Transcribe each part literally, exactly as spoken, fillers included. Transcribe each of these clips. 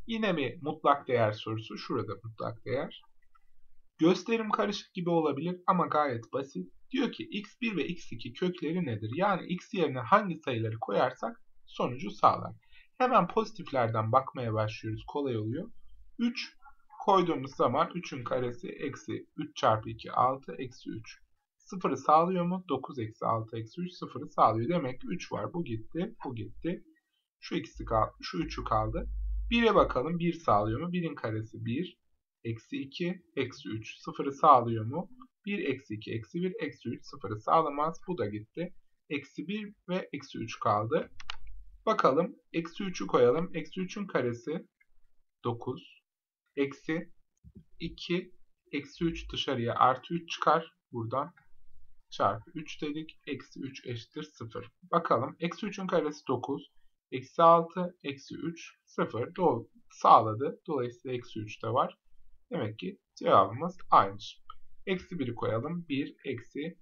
Yine bir mutlak değer sorusu. Şurada mutlak değer. Gösterim karışık gibi olabilir ama gayet basit. Diyor ki x bir ve x iki kökleri nedir? Yani x yerine hangi sayıları koyarsak sonucu sağlar. Hemen pozitiflerden bakmaya başlıyoruz. Kolay oluyor. üç koyduğumuz zaman üçün karesi eksi üç çarpı iki altı eksi üç. sıfırı sağlıyor mu? dokuz eksi altı eksi üç sıfırı sağlıyor. Demek ki üç var. Bu gitti. Bu gitti. Şu ikisi kaldı. Şu üçü kaldı. bire bakalım. bir sağlıyor mu? birin karesi bir. Eksi iki. Eksi üç. sıfırı sağlıyor mu? bir eksi iki eksi bir eksi üç sıfırı sağlamaz. Bu da gitti. Eksi bir ve eksi üç kaldı. Bakalım. Eksi üçü koyalım. Eksi üçün karesi dokuz. Eksi iki. Eksi üç dışarıya artı üç çıkar. Buradan çarpı üç dedik. Eksi üç eşittir sıfır. Bakalım. Eksi üçün karesi dokuz. Eksi altı. Eksi üç. sıfır. Doğru. Sağladı. Dolayısıyla eksi üç de var. Demek ki cevabımız aynı. Eksi biri koyalım. bir. Eksi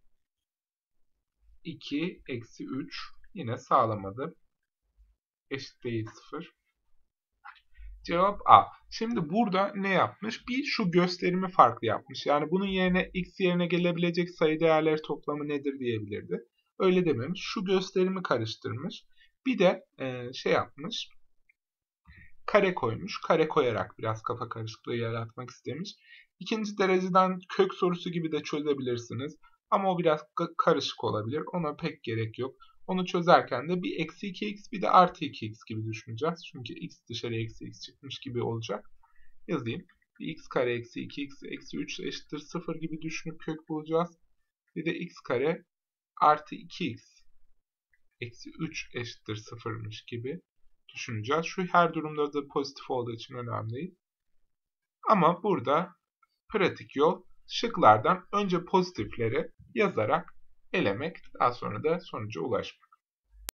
iki. Eksi üç. Yine sağlamadı. Eşit değil sıfır. Cevap A. Şimdi burada ne yapmış? Bir şu gösterimi farklı yapmış. Yani bunun yerine x yerine gelebilecek sayı değerleri toplamı nedir diyebilirdi. Öyle dememiş. Şu gösterimi karıştırmış. Bir de e, şey yapmış. Kare koymuş. Kare koyarak biraz kafa karışıklığı yaratmak istemiş. İkinci dereceden kök sorusu gibi de çözebilirsiniz. Ama o biraz karışık olabilir. Ona pek gerek yok. Onu çözerken de bir eksi iki x bir de artı iki x gibi düşüneceğiz. Çünkü x dışarıya eksi x çıkmış gibi olacak. Yazayım. Bir x kare eksi iki x eksi üç eşittir sıfır gibi düşünüp kök bulacağız. Bir de x kare artı iki x eksi üç eşittir sıfırmış gibi düşüneceğiz. Şu her durumda da pozitif olduğu için önemli değil. Ama burada pratik yol şıklardan önce pozitifleri yazarak elemek, daha sonra da sonuca ulaşmak.